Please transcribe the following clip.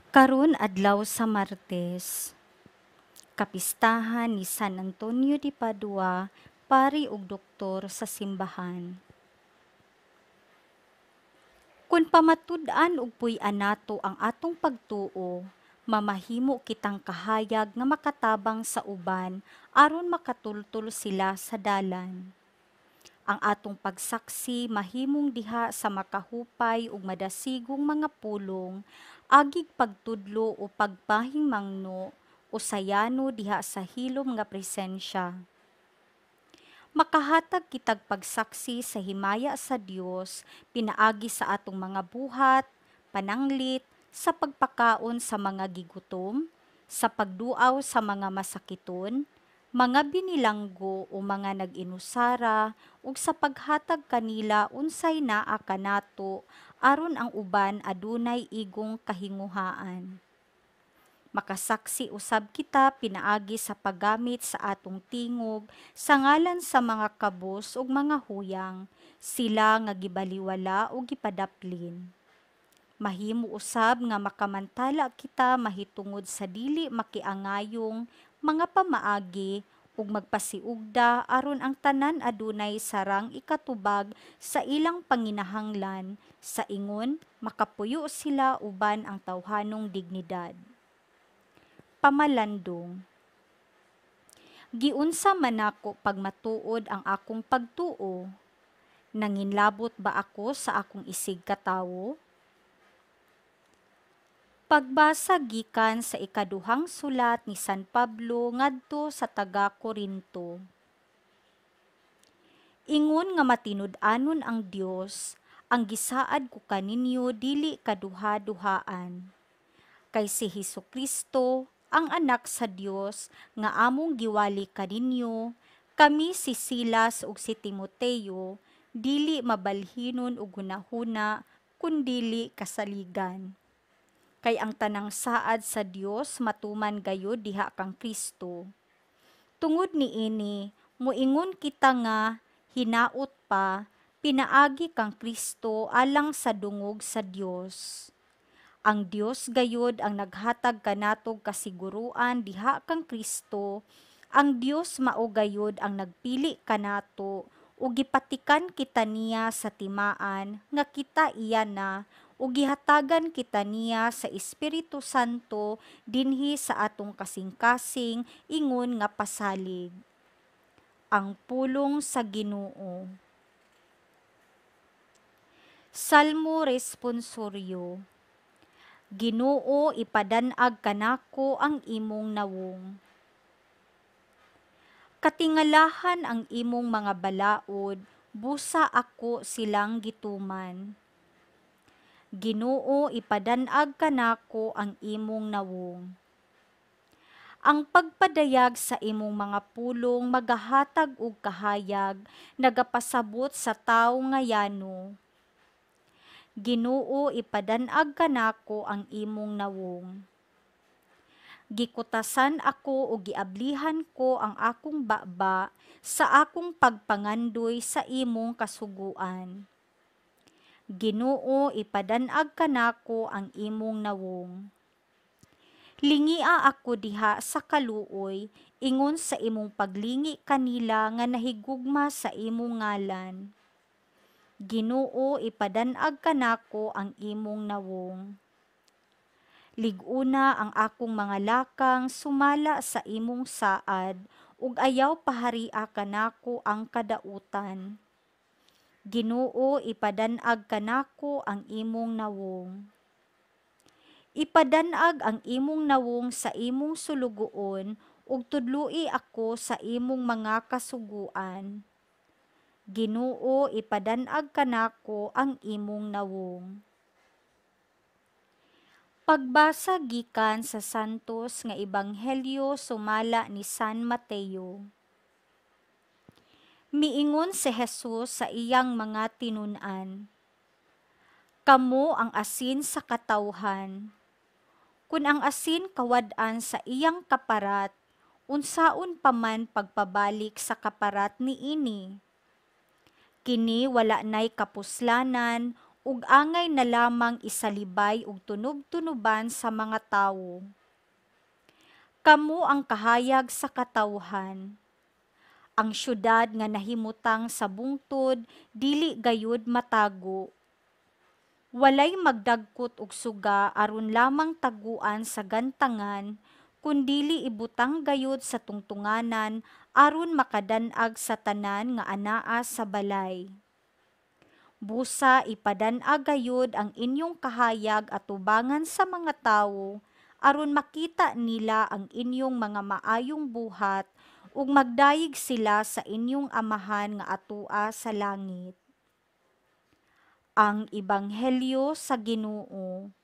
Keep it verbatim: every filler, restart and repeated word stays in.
Karon adlaw sa Martes, kapistahan ni San Antonio de Padua, pari ug doktor sa simbahan. Kung pamatud-an ug puy-an nato ang atong pagtuo, mamahimo kitang kahayag nga makatabang sa uban aron makatultol sila sa dalan. Ang atong pagsaksi mahimong diha sa makahupay ug madasigong mga pulong, agig pagtudlo o pagpahingmangno o sayano diha sa hilom nga presensya. Makahatag kitag pagsaksi sa himaya sa Dios pinaagi sa atong mga buhat, pananglit, sa pagpakaon sa mga gigutom, sa pagduaw sa mga masakiton, mga binilanggo o mga nag-inusara, ug sa paghatag kanila unsay naa kanato aron ang uban adunay igong kahinguhaan. Makasaksi usab kita pinaagi sa paggamit sa atong tingog sa ngalan sa mga kabus ug mga huyang, sila nga gibaliwala o gipadaplin. Mahimo usab nga makamantala kita mahitungod sa dili makiangayong mga pamaagi ug magpasiugda aron ang tanan adunay sarang ikatubag sa ilang panginahanglan, sa ingon makapuyo sila uban ang tawhanong dignidad. Pamalandong. Giunsa man ako pagmatuod ang akong pagtuo? Nanginlabot ba ako sa akong isig katawo? Pagbasa gikan sa ikaduhang sulat ni San Pablo ngadto sa taga-Korinto. Ingon nga matinud-anon ang Dios, ang gisaad ko kaninyo dili kaduha-duhaan. Kay si Hesukristo, ang anak sa Dios nga among giwali kaninyo, kami si Silas ug si Timoteo, dili mabalhinon ug hunahuna, kundili kasaligan. Kay ang tanang saad sa Dios matuman gayud diha kang Kristo. Tungod niini, muingon kita nga hinaot pa, pinaagi kang Kristo alang sa dungog sa Dios. Ang Dios gayud ang naghatag kanatog kasiguruan diha kang Kristo. Ang Dios mao gayud ang nagpili kanato ug gipatikan kita niya sa timaan nga kita iya na ug gihatagan kita niya sa Espiritu Santo dinhi sa atong kasing-kasing ingon nga pasalig. Ang pulong sa Ginoo. Salmo responsoryo. Ginoo, ipadanag kanako ang imong nawong. Katingalahan ang imong mga balaod, busa ako silang gituman. Ginoo, ipadanag kanako ang imong nawong. Ang pagpadayag sa imong mga pulong magahatag og kahayag, nagapasabot sa tawo nga yano. Ginoo, ipadanag kanako ang imong nawong. Gikutasan ako o giablihan ko ang akong baba sa akong pagpangandoy sa imong kasuguan. Ginoo, ipadanag kanako ang imong nawong. Lingia ako diha sa kaluoy, ingon sa imong paglingi kanila nga nahigugma sa imong ngalan. Ginoo, ipadanag kanako ang imong nawong. Liguna ang akong mga lakang sumala sa imong saad, ug ayaw paharia kanako ang kadautan. Ginoo, ipadanag kanako ang imong nawong. Ipadanag ang imong nawong sa imong sulugoon, ug tudloi ako sa imong mga kasuguan. Ginoo, ipadanag kanako ang imong nawong. Pagbasa gikan sa Santos nga Ebanghelyo sumala ni San Mateo. Miingon si Jesus sa iyang mga tinun-an. Kamo ang asin sa katawhan. Kun ang asin kawad-an sa iyang kaparat, unsaon pa man pagpabalik sa kaparat niini? Kini wala nay kapuslanan ug angay na lamang isalibay ug tunob-tunoban sa mga tawo. Kamo ang kahayag sa katawhan. Ang syudad nga nahimutang sa bungtod dili gayud matago. Walay magdagkot og suga aron lamang taguan sa gantangan, kundili ibutang gayud sa tungtunganan aron makadan-ag sa tanan nga anaa sa balay. Busa ipadan-ag gayud ang inyong kahayag atubangan sa mga tawo aron makita nila ang inyong mga maayong buhat ug magdayeg sila sa inyong amahan nga atua sa langit. Ang Ebanghelyo sa Ginoo.